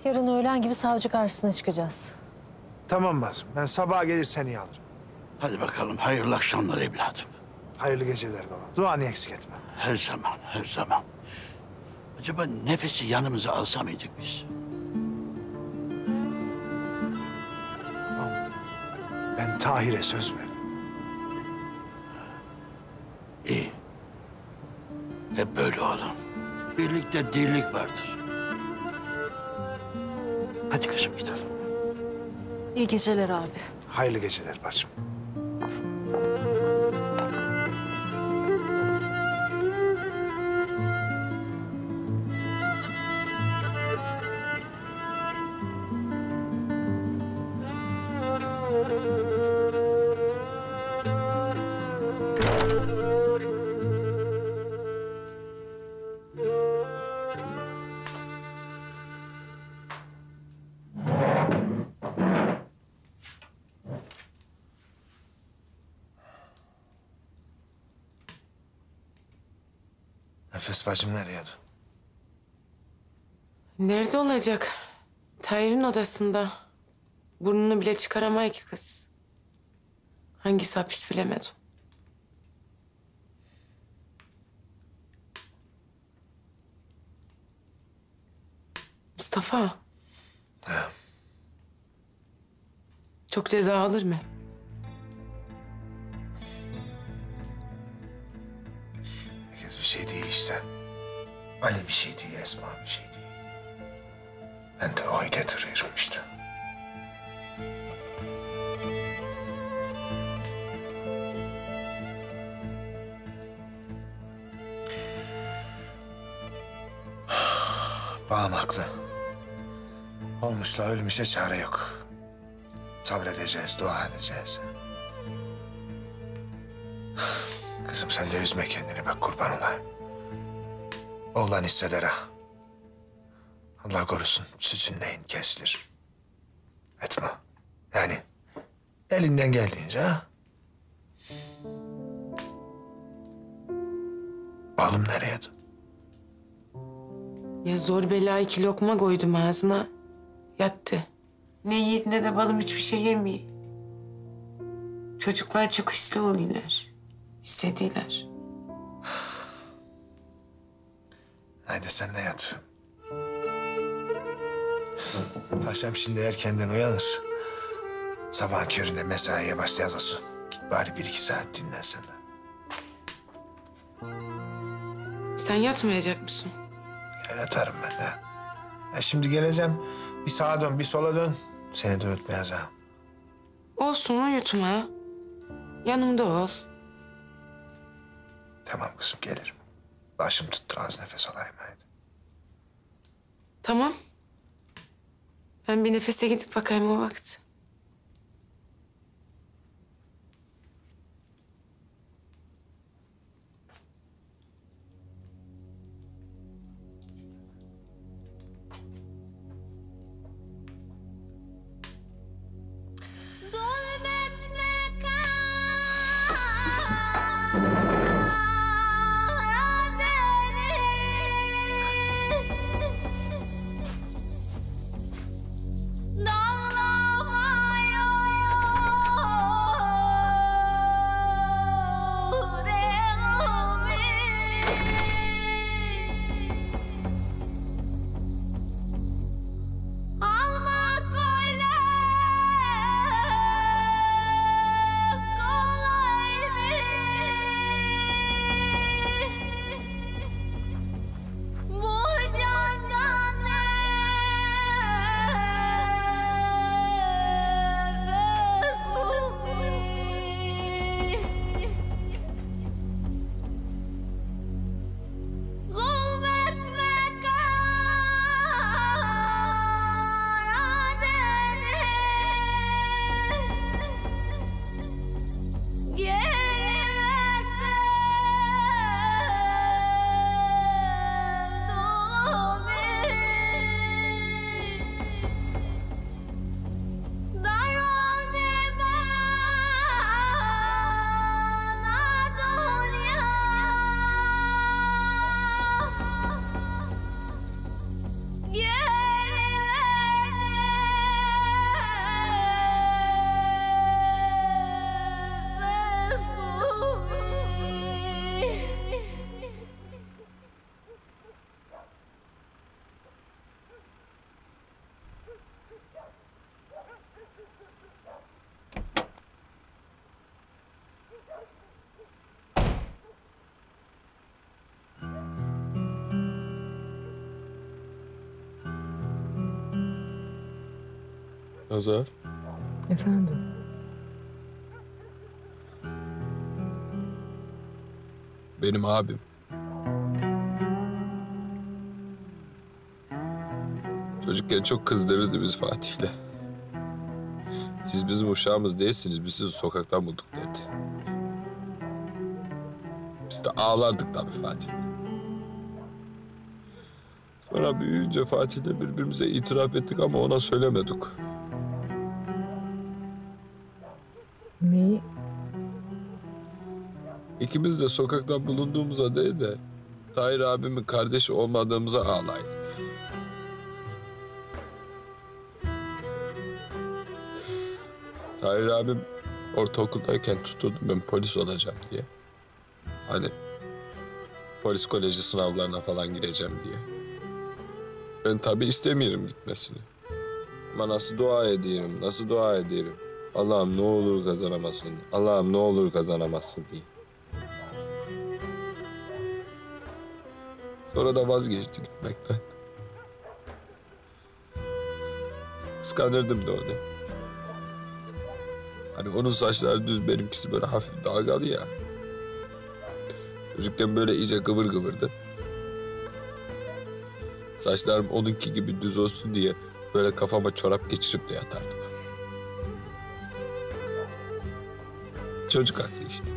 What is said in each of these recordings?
Yarın öğlen gibi savcı karşısına çıkacağız. Tamam Mazlum. Ben sabaha gelir seni alırım. Hadi bakalım, hayırlı akşamlar evladım. Hayırlı geceler baba. Duanı eksik etme. Her zaman, her zaman. Acaba nefesi yanımıza alsa mıydık biz? Ben Tahir'e söz verdim. İyi. Hep böyle oğlum. Birlikte dirlik vardır. Hadi kızım gidelim. İyi geceler abi. Hayırlı geceler bacım. Nefes bacım nereye? Nerede olacak? Tahir'in odasında. Burnunu bile çıkaramay ki kız. Hangisi hapis bilemedim. Mustafa. He. Çok ceza alır mı? Herkes bir şey değil işte. Ali bir şey değil, Esma bir şey değil. Ben de öyle duruyorum işte. Bağım haklı. Olmuşla ölmüşe çare yok. Sabredeceğiz, dua edeceğiz. Kızım sen de üzme kendini bak kurban olayım. Oğlan hisseder ha. Allah korusun sütünden kesilir. Etme. Yani elinden geldiğince ha. Balım nereye? Ya zor bela 2 lokma koydum ağzına. Yattı. Ne yiğit ne de balım hiçbir şey yemiyor. Çocuklar çok hisli oluyorlar. İstediler. Haydi sen de yat. Paşam şimdi erkenden uyanır. Sabah köründe mesaiye başlayasın. Git bari 1-2 saat dinlen sen de. Sen yatmayacak mısın? Ya yatarım ben de. Ya şimdi geleceğim. Bir sağa dön, bir sola dön. Seni de unutmayacağız ha. Olsun uyutma. Yanımda ol. Tamam kızım gelirim. Başım tuttu az nefes alayım haydi. Tamam. Ben bir nefese gidip bakayım o vakit. Dağlama Hazar. Efendim? Benim abim. Çocukken çok kızdırırdı biz Fatih'le. Siz bizim uşağımız değilsiniz, biz sizi sokaktan bulduk derdi. Biz de ağlardık tabii Fatih. Sonra büyüyünce Fatih'le birbirimize itiraf ettik ama ona söylemedik. Neyi? İkimiz de sokaktan bulunduğumuza değil de Tahir abimin kardeşi olmadığımıza ağlaydık. Tahir abim ortaokuldayken tutuldu ben polis olacağım diye. Hani polis koleji sınavlarına falan gireceğim diye. Ben tabii istemiyorum gitmesini. Ama nasıl dua ediyorum, nasıl dua ediyorum. Allah'ım ne olur kazanamazsın, Allah'ım ne olur kazanamazsın diye. Sonra da vazgeçti gitmekten. Kıskanırdım da onu. Hani onun saçları düz, benimkisi böyle hafif dalgalı ya. Çocukken böyle iyice kıvır kıvırdı. Saçlarım onunki gibi düz olsun diye böyle kafama çorap geçirip de yatardım. Çocuk aklı işte.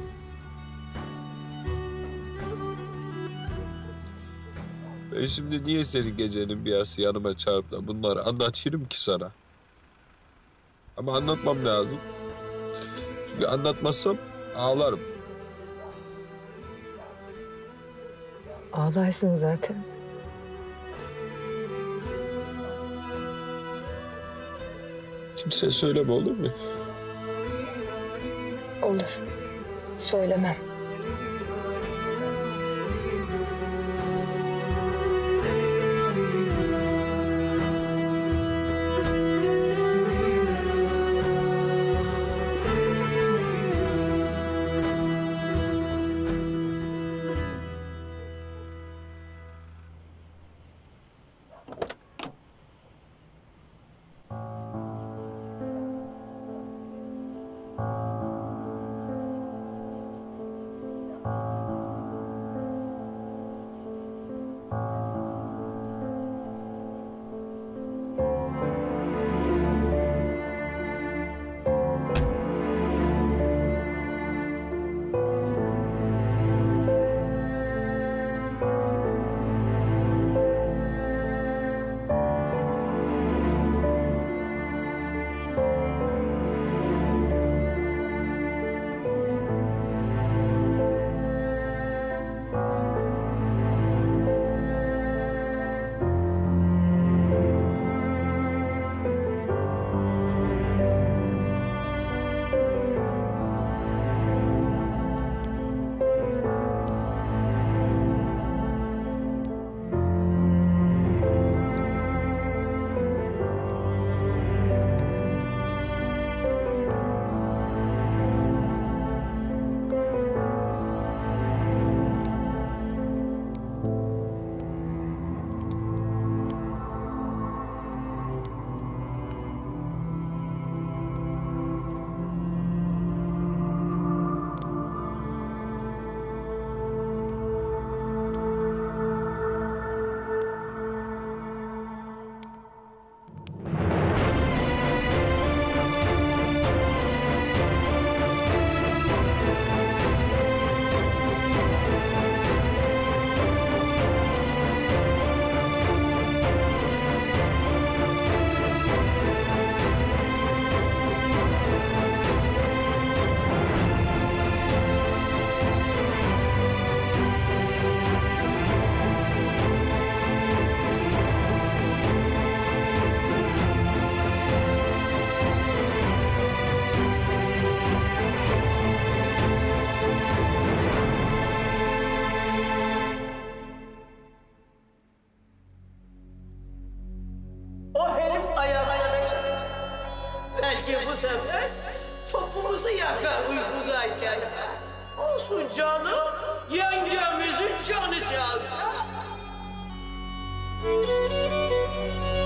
Ben şimdi niye senin gecenin bir yarısı yanıma çağırıp da bunları anlatırım ki sana? Ama anlatmam lazım. Çünkü anlatmazsam ağlarım. Ağlarsın zaten. Kimseye söyleme olur mu? Olur. Söylemem. Belki bu sefer topumuzu yakar uykudayken. Olsun canım, yengemizin canı şahsı.